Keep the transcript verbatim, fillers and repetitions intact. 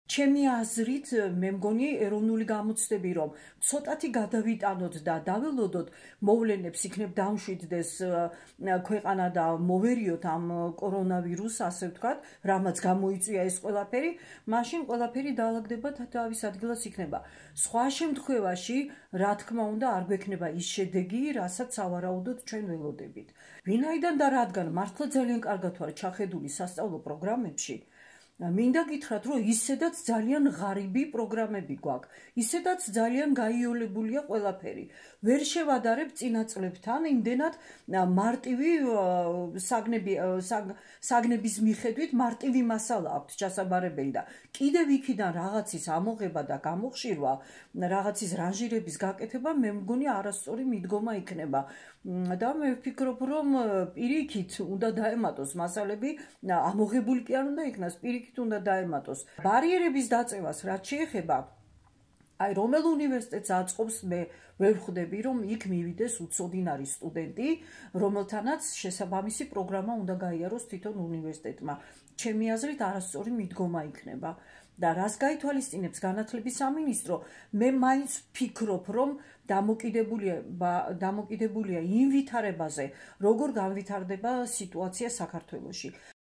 ჩემი აზრით მე მგონი ეროვნული გამოცდები რომ ცოტათი გადავიტანოთ და დაველოდოთ მოვლენებს იქნებ დამშვიდდეს ქვეყანა და მოვერიოთ ამ კორონავირუსს ასე ვთქვათ რამაც გამოიწვია ეს ყველაფერი მაშინ ყველაფერი დაალაგდება თავის ადგილას იქნება სხვა შემთხვევაში რა თქმა უნდა არ გვექნება ის შედეგი რასაც სავარაუდოდ ჩვენ ველოდებით ვინაიდან და რადგან მართლა ძალიან კარგად ვარ ჩახედული სასწავლო პროგრამებში მინდა გითხრათ რომ ისედაც ძალიან ღარიბი პროგრამები გვაქვს ისედაც ძალიან გაიოლებულია ყველაფერი ვერ შევადარებ წინა წლებთან იმდენად მარტივი საგნები საგნების მიხედვით მარტივი მასალა აქვს ჩასაბარებელი და კიდევ იქიდან რაღაცის ამოღება და გამოხშირვა რაღაცის რანჟირების გაკეთება მე მგონი არასწორი მიდგომა იქნება და მე ვფიქრობ რომ პირიქით უნდა დაემატოს მასალები ამოღებული კი არ უნდა იქნას პირიქით უნდა დაემატოს ბარიერების დაწევას რაც შეეხება აი რომელ უნივერსიტეტს აწყობს მე ვერ ხვდები რომ იქ მივიდეს უცოდინარი სტუდენტი რომელთანაც შესაბამისი პროგრამა უნდა გაიაროს თვითონ უნივერსიტეტმა ჩემი აზრით არასწორი მიდგომა იქნება და რას გაითვალისწინებს განათლების სამინისტრო მე მაინც ვფიქრობ რომ დამოკიდებულია დამოკიდებულია იმ ვითარებაზე როგორ განვითარდება სიტუაცია საქართველოში